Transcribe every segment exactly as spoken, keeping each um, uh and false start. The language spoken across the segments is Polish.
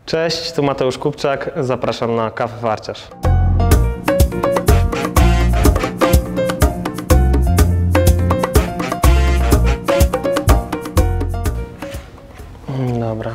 Cześć, tu Mateusz Kupczak, zapraszam na kawę Warciarz. Dobra.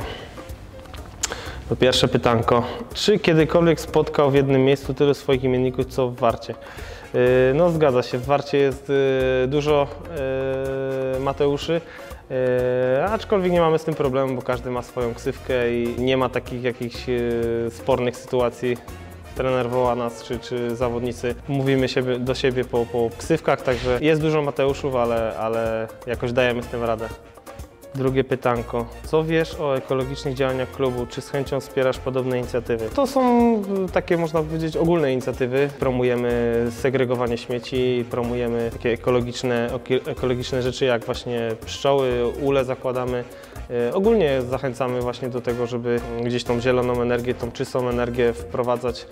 To pierwsze pytanko. Czy kiedykolwiek spotkał w jednym miejscu tylu swoich imienników, co w Warcie? No zgadza się, w Warcie jest dużo Mateuszy, aczkolwiek nie mamy z tym problemu, bo każdy ma swoją ksywkę i nie ma takich jakichś spornych sytuacji. Trener woła nas, czy, czy zawodnicy, mówimy siebie, do siebie po, po ksywkach, także jest dużo Mateuszów, ale, ale jakoś dajemy z tym radę. Drugie pytanko. Co wiesz o ekologicznych działaniach klubu? Czy z chęcią wspierasz podobne inicjatywy? To są takie, można powiedzieć, ogólne inicjatywy. Promujemy segregowanie śmieci, promujemy takie ekologiczne, ekologiczne rzeczy jak właśnie pszczoły, ule zakładamy. Ogólnie zachęcamy właśnie do tego, żeby gdzieś tą zieloną energię, tą czystą energię wprowadzać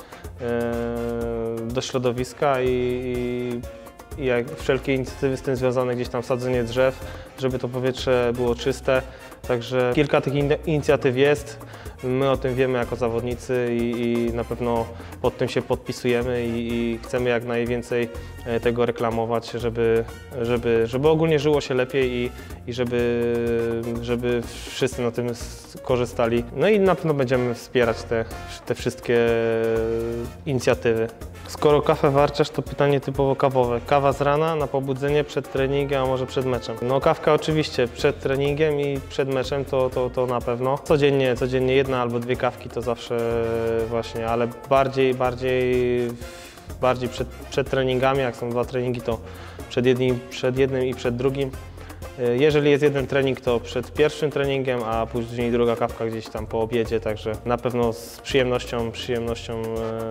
do środowiska i i jak wszelkie inicjatywy z tym związane, gdzieś tam sadzenie drzew, żeby to powietrze było czyste. Także kilka tych in inicjatyw jest. My o tym wiemy jako zawodnicy i, i na pewno pod tym się podpisujemy i, i chcemy jak najwięcej tego reklamować, żeby, żeby, żeby ogólnie żyło się lepiej i, i żeby, żeby wszyscy na tym korzystali. No i na pewno będziemy wspierać te, te wszystkie inicjatywy. Skoro kawę Warciarz, to pytanie typowo kawowe. Kawa z rana, na pobudzenie, przed treningiem, a może przed meczem? No kawka oczywiście przed treningiem i przed meczem to, to, to na pewno. Codziennie, codziennie jedna albo dwie kawki to zawsze właśnie, ale bardziej, bardziej, bardziej przed, przed treningami, jak są dwa treningi, to przed jednym, przed jednym i przed drugim. Jeżeli jest jeden trening, to przed pierwszym treningiem, a później druga kawka gdzieś tam po obiedzie, także na pewno z przyjemnością, przyjemnością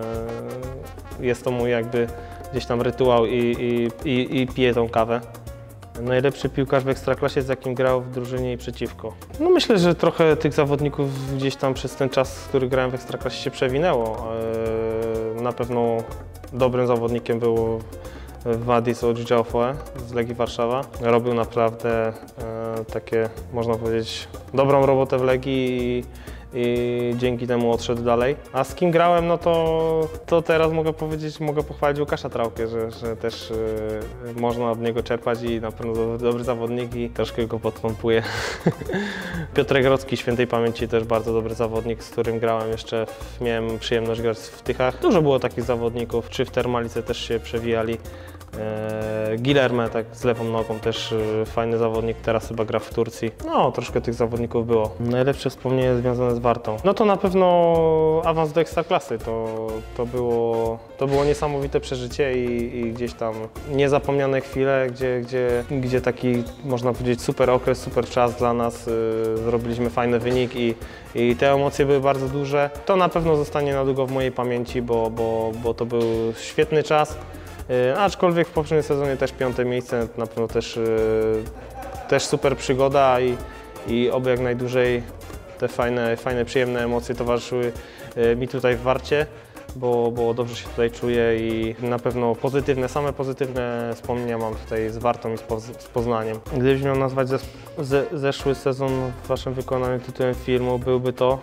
jest to mój jakby gdzieś tam rytuał i, i, i, i piję tą kawę. Najlepszy piłkarz w Ekstraklasie, z jakim grał w drużynie i przeciwko? No myślę, że trochę tych zawodników gdzieś tam przez ten czas, który grałem w Ekstraklasie, się przewinęło. Na pewno dobrym zawodnikiem był Wadis Odżdżałofoe z Legii Warszawa. Robił naprawdę e, takie, można powiedzieć, dobrą robotę w Legii i, i dzięki temu odszedł dalej. A z kim grałem, no to, to teraz mogę powiedzieć, mogę pochwalić Łukasza Trałkę, że, że też e, można od niego czerpać i na pewno dobry, dobry zawodnik i troszkę go podpompuje. Piotrek Grodzki, świętej pamięci, też bardzo dobry zawodnik, z którym grałem jeszcze, miałem przyjemność grać w Tychach. Dużo było takich zawodników, czy w Termalice też się przewijali. Guilherme, tak z lewą nogą, też fajny zawodnik, teraz chyba gra w Turcji. No, troszkę tych zawodników było. Najlepsze wspomnienie związane z Wartą. No to na pewno awans do Ekstraklasy. To, to, było, to było niesamowite przeżycie i, i gdzieś tam niezapomniane chwile, gdzie, gdzie, gdzie taki, można powiedzieć, super okres, super czas dla nas. Zrobiliśmy fajny wynik i, i te emocje były bardzo duże. To na pewno zostanie na długo w mojej pamięci, bo, bo, bo to był świetny czas. Aczkolwiek w poprzednim sezonie też piąte miejsce, na pewno też, też super przygoda i, i oby jak najdłużej te fajne, fajne, przyjemne emocje towarzyszyły mi tutaj w Warcie, bo, bo dobrze się tutaj czuję i na pewno pozytywne, same pozytywne wspomnienia mam tutaj z Wartą i z, Poz z Poznaniem. Gdybyś miał nazwać zes ze zeszły sezon w waszym wykonaniu tytułem filmu, byłby to...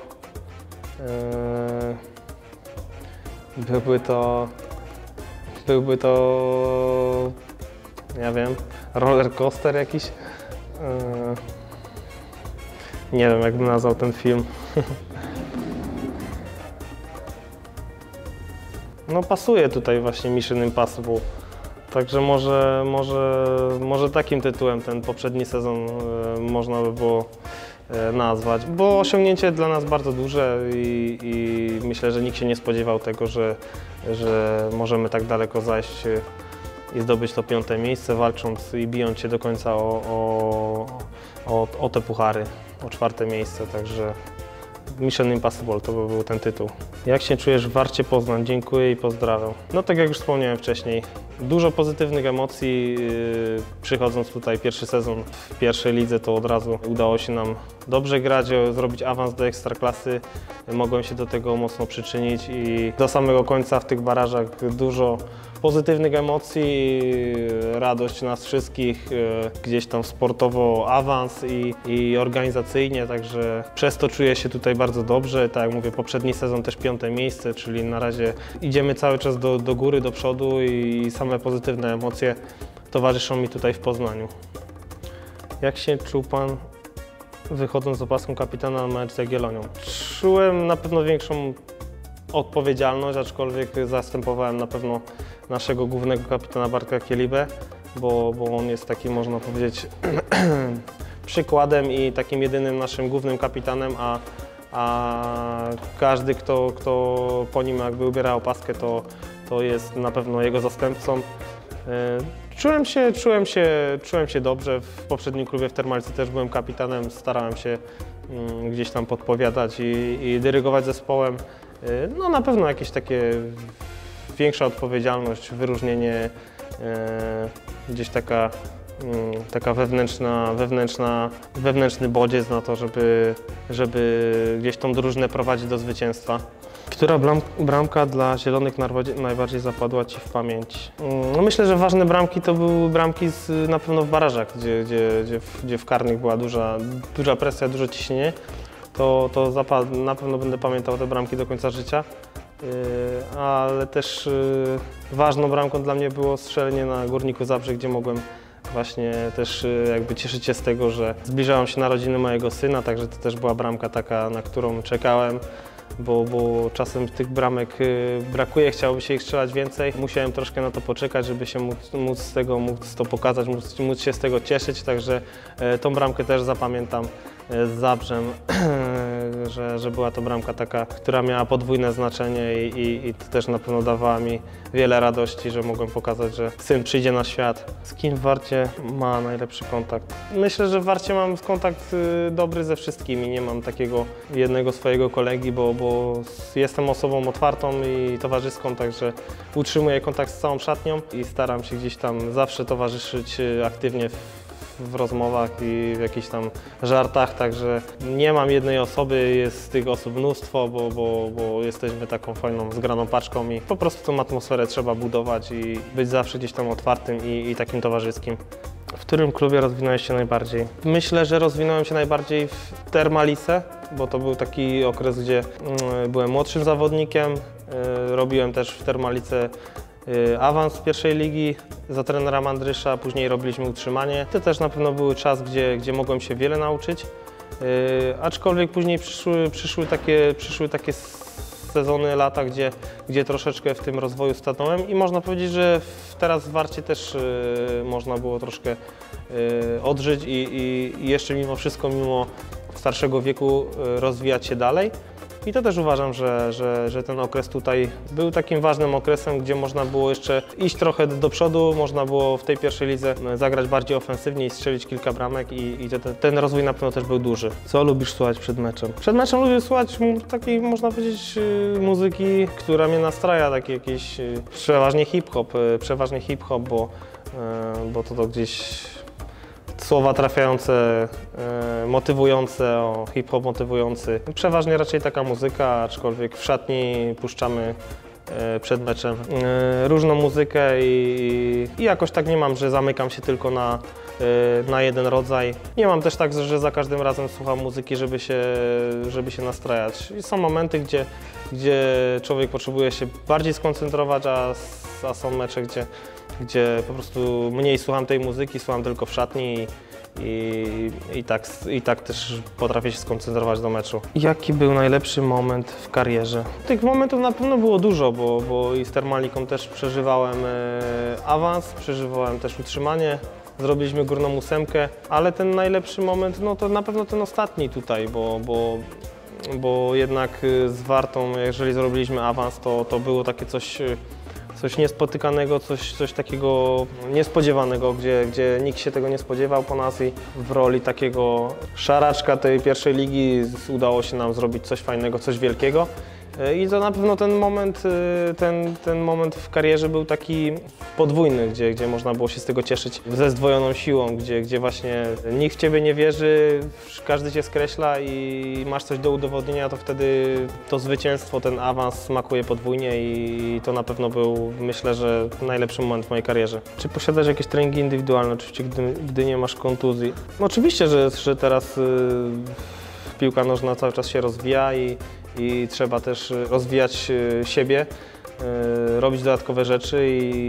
Yy, byłby to... Byłby to, ja wiem, roller coaster jakiś. Yy, nie wiem, jak bym nazwał ten film. No pasuje tutaj właśnie Mission Impossible. Także może, może, może takim tytułem ten poprzedni sezon yy, można by było yy, nazwać. Bo osiągnięcie dla nas bardzo duże i, i myślę, że nikt się nie spodziewał tego, że, że możemy tak daleko zajść i zdobyć to piąte miejsce, walcząc i bijąc się do końca o, o, o, o te puchary, o czwarte miejsce. Także Mission Impossible to by był ten tytuł. Jak się czujesz w Warcie Poznań? Dziękuję i pozdrawiam. No tak jak już wspomniałem wcześniej, dużo pozytywnych emocji. Yy, przychodząc tutaj pierwszy sezon w pierwszej lidze, to od razu udało się nam dobrze grać, zrobić awans do Ekstraklasy. Mogłem się do tego mocno przyczynić i do samego końca w tych barażach dużo pozytywnych emocji, radość nas wszystkich, gdzieś tam sportowo awans i, i organizacyjnie, także przez to czuję się tutaj bardzo dobrze. Tak jak mówię, poprzedni sezon też piąte miejsce, czyli na razie idziemy cały czas do, do góry, do przodu i same pozytywne emocje towarzyszą mi tutaj w Poznaniu. Jak się czuł Pan, wychodząc z opaską kapitana na mecz z Jagiellonią? Czułem na pewno większą odpowiedzialność, aczkolwiek zastępowałem na pewno naszego głównego kapitana Bartka Kielibę, bo, bo on jest takim, można powiedzieć, przykładem i takim jedynym naszym głównym kapitanem, a, a każdy, kto, kto po nim jakby ubiera opaskę, to, to jest na pewno jego zastępcą. Czułem się, czułem, się, czułem się dobrze. W poprzednim klubie w Termalice też byłem kapitanem, starałem się mm, gdzieś tam podpowiadać i, i dyrygować zespołem. No na pewno jakieś takie większa odpowiedzialność, wyróżnienie, e, gdzieś taka, mm, taka wewnętrzna, wewnętrzna, wewnętrzny bodziec na to, żeby, żeby gdzieś tą drużynę prowadzić do zwycięstwa. Która bram, bramka dla Zielonych najbardziej zapadła Ci w pamięć? No myślę, że ważne bramki to były bramki z, na pewno w barażach, gdzie, gdzie, gdzie, w, gdzie w karnych była duża, duża presja, duże ciśnienie. To, to zapad, na pewno będę pamiętał te bramki do końca życia. Yy, ale też yy, ważną bramką dla mnie było strzelenie na Górniku Zabrze, gdzie mogłem właśnie też yy, jakby cieszyć się z tego, że zbliżałem się narodziny mojego syna, także to też była bramka taka, na którą czekałem. Bo, bo czasem tych bramek y, brakuje, chciałoby się ich strzelać więcej. Musiałem troszkę na to poczekać, żeby się móc, móc z tego móc to pokazać, móc, móc się z tego cieszyć, także y, tą bramkę też zapamiętam y, z Zabrzem, że, że była to bramka taka, która miała podwójne znaczenie i, i, i to też na pewno dawała mi wiele radości, że mogłem pokazać, że syn przyjdzie na świat. Z kim w Warcie ma najlepszy kontakt? Myślę, że w Warcie mam kontakt y, dobry ze wszystkimi, nie mam takiego jednego swojego kolegi, bo, bo jestem osobą otwartą i towarzyską, także utrzymuję kontakt z całą szatnią i staram się gdzieś tam zawsze towarzyszyć aktywnie w, w rozmowach i w jakichś tam żartach, także nie mam jednej osoby, jest tych osób mnóstwo, bo, bo, bo jesteśmy taką fajną, zgraną paczką i po prostu tą atmosferę trzeba budować i być zawsze gdzieś tam otwartym i, i takim towarzyskim. W którym klubie rozwinąłeś się najbardziej? Myślę, że rozwinąłem się najbardziej w Termalice, bo to był taki okres, gdzie mm, byłem młodszym zawodnikiem, y, robiłem też w Termalice y, awans z pierwszej ligi za trenera Mandrysza, później robiliśmy utrzymanie. To też na pewno był czas, gdzie, gdzie mogłem się wiele nauczyć, y, aczkolwiek później przyszły, przyszły, takie, przyszły takie sezony, lata, gdzie, gdzie troszeczkę w tym rozwoju stanąłem i można powiedzieć, że w, teraz w Warcie też y, można było troszkę y, odżyć i, i, i jeszcze mimo wszystko, mimo starszego wieku y, rozwijać się dalej. I to też uważam, że, że, że ten okres tutaj był takim ważnym okresem, gdzie można było jeszcze iść trochę do przodu, można było w tej pierwszej lidze zagrać bardziej ofensywnie i strzelić kilka bramek i, i ten, ten rozwój na pewno też był duży. Co lubisz słuchać przed meczem? Przed meczem lubię słuchać takiej, można powiedzieć, muzyki, która mnie nastraja, taki jakiś przeważnie hip-hop, przeważnie hip-hop, bo, bo to, to gdzieś słowa trafiające, e, motywujące, o, hip-hop motywujący. Przeważnie raczej taka muzyka, aczkolwiek w szatni puszczamy e, przed meczem e, różną muzykę i, i jakoś tak nie mam, że zamykam się tylko na, e, na jeden rodzaj. Nie mam też tak, że za każdym razem słucham muzyki, żeby się, żeby się nastrajać. I są momenty, gdzie, gdzie człowiek potrzebuje się bardziej skoncentrować, a, a są mecze, gdzie gdzie po prostu mniej słucham tej muzyki, słucham tylko w szatni i, i, i, tak, i tak też potrafię się skoncentrować do meczu. Jaki był najlepszy moment w karierze? Tych momentów na pewno było dużo, bo, bo i z Termaliką też przeżywałem e, awans, przeżywałem też utrzymanie, zrobiliśmy górną ósemkę, ale ten najlepszy moment, no to na pewno ten ostatni tutaj, bo, bo, bo jednak z Wartą, jeżeli zrobiliśmy awans, to, to było takie coś Coś niespotykanego, coś, coś takiego niespodziewanego, gdzie, gdzie nikt się tego nie spodziewał po nas i w roli takiego szaraczka tej pierwszej ligi udało się nam zrobić coś fajnego, coś wielkiego. I to na pewno ten moment, ten, ten moment w karierze był taki podwójny, gdzie, gdzie można było się z tego cieszyć ze zdwojoną siłą, gdzie, gdzie właśnie nikt w ciebie nie wierzy, każdy cię skreśla i masz coś do udowodnienia, to wtedy to zwycięstwo, ten awans smakuje podwójnie i to na pewno był, myślę, że najlepszy moment w mojej karierze. Czy posiadasz jakieś treningi indywidualne, oczywiście, gdy, gdy nie masz kontuzji? No oczywiście, że, że teraz yy, piłka nożna cały czas się rozwija i, i trzeba też rozwijać siebie, yy, robić dodatkowe rzeczy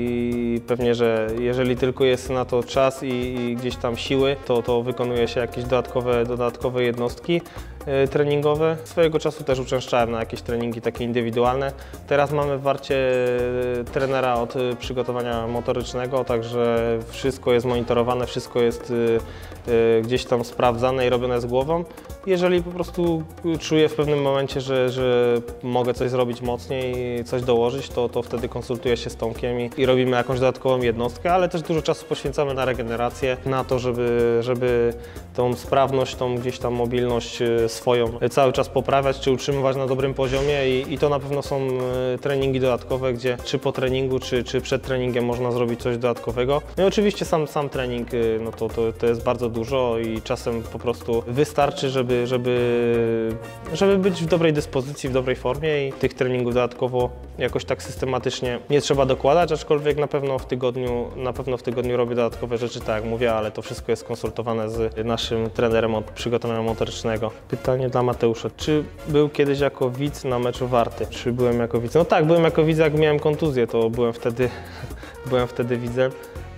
i pewnie, że jeżeli tylko jest na to czas i, i gdzieś tam siły, to, to wykonuje się jakieś dodatkowe, dodatkowe jednostki yy, treningowe. Swojego czasu też uczęszczałem na jakieś treningi takie indywidualne. Teraz mamy w Warcie trenera od przygotowania motorycznego, także wszystko jest monitorowane, wszystko jest yy, yy, gdzieś tam sprawdzane i robione z głową. Jeżeli po prostu czuję w pewnym momencie, że, że mogę coś zrobić mocniej, coś dołożyć, to, to wtedy konsultuję się z Tomkiem i, i robimy jakąś dodatkową jednostkę, ale też dużo czasu poświęcamy na regenerację, na to, żeby, żeby tą sprawność, tą gdzieś tam mobilność swoją cały czas poprawiać, czy utrzymywać na dobrym poziomie i, i to na pewno są treningi dodatkowe, gdzie czy po treningu, czy, czy przed treningiem można zrobić coś dodatkowego. No i oczywiście sam, sam trening, no to, to, to jest bardzo dużo i czasem po prostu wystarczy, żeby Żeby, żeby być w dobrej dyspozycji, w dobrej formie i tych treningów dodatkowo jakoś tak systematycznie nie trzeba dokładać, aczkolwiek na pewno w tygodniu, na pewno w tygodniu robię dodatkowe rzeczy, tak jak mówię, ale to wszystko jest konsultowane z naszym trenerem od przygotowania motorycznego. Pytanie dla Mateusza. Czy był kiedyś jako widz na meczu Warty? Czy byłem jako widz? No tak, byłem jako widz, jak miałem kontuzję, to byłem wtedy, byłem wtedy widzem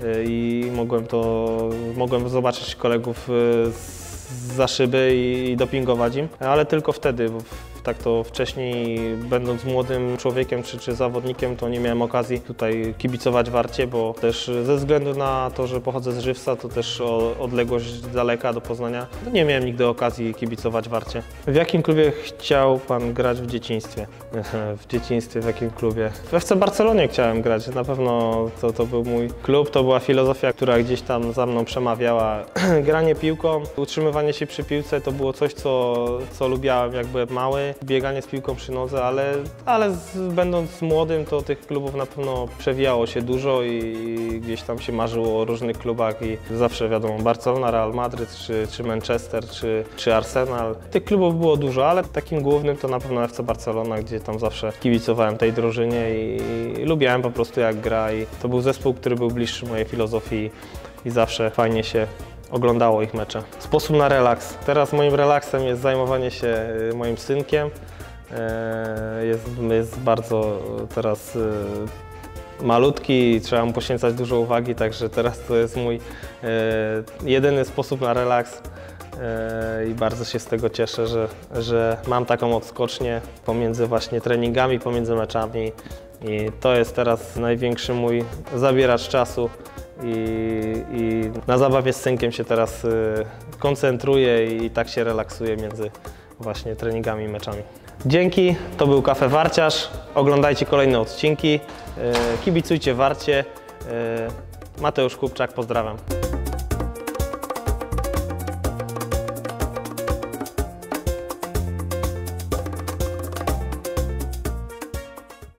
i mogłem to, mogłem zobaczyć kolegów z za szyby i dopingować im, ale tylko wtedy, bo tak to wcześniej, będąc młodym człowiekiem czy, czy zawodnikiem, to nie miałem okazji tutaj kibicować Warcie, bo też ze względu na to, że pochodzę z Żywca, to też o odległość daleka do Poznania, to nie miałem nigdy okazji kibicować Warcie. W jakim klubie chciał Pan grać w dzieciństwie? W dzieciństwie, w jakim klubie? W F C Barcelonie chciałem grać, na pewno to, to był mój klub, to była filozofia, która gdzieś tam za mną przemawiała. Granie piłką, utrzymywanie się przy piłce to było coś, co, co lubiałem jak byłem mały. Bieganie z piłką przy nodze, ale, ale z, będąc młodym, to tych klubów na pewno przewijało się dużo i, i gdzieś tam się marzyło o różnych klubach i zawsze wiadomo Barcelona, Real Madryt, czy, czy Manchester, czy, czy Arsenal. Tych klubów było dużo, ale takim głównym to na pewno F C Barcelona, gdzie tam zawsze kibicowałem tej drużynie i, i lubiałem po prostu jak gra i to był zespół, który był bliższy mojej filozofii i zawsze fajnie się oglądało ich mecze. Sposób na relaks. Teraz moim relaksem jest zajmowanie się moim synkiem. Jest, jest bardzo teraz malutki i trzeba mu poświęcać dużo uwagi, także teraz to jest mój jedyny sposób na relaks i bardzo się z tego cieszę, że, że mam taką odskocznię pomiędzy właśnie treningami, pomiędzy meczami i to jest teraz największy mój zabieracz czasu. I, I na zabawie z synkiem się teraz y, koncentruję i tak się relaksuję między właśnie treningami i meczami. Dzięki, to był Cafe Warciarz. Oglądajcie kolejne odcinki, y, kibicujcie Warcie. Y, Mateusz Kupczak, pozdrawiam.